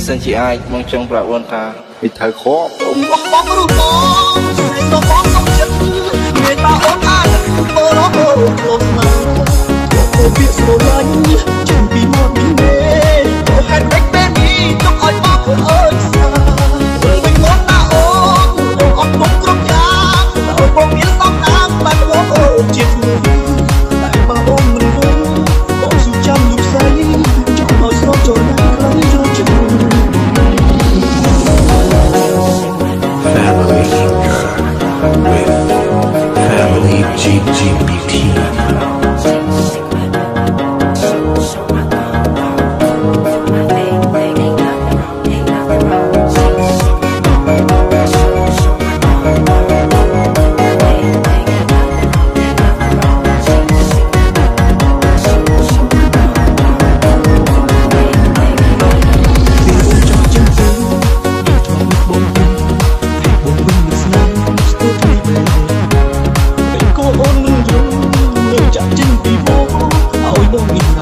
សិនជាអាចមកចង់ប្រាប់អូនថាវាត្រូវខកបងរូបបងស្រីបងសុំចិត្តមានតាអូនអាចធ្វើរហូតលោកមកអូវាស្រឡាញ់ចេញពីមាត់នេះទេអូហេតុម៉េចពេលនេះទុកឲ្យបងអើយសាវិញមកតាអូនអត់ទុកគ្រប់យ៉ាងអូនបងមានសំណាងបានអូនជាធ្វើតែបងអូនមិនវិញបងសុខចាំលោកស្រីចង់ឲ្យស្រោចចូលណាស់ខ្លាំងចូលជាមួយ Family with Family GGBT. Hãy subscribe cho kênh Ghiền Mì Gõ để không bỏ lỡ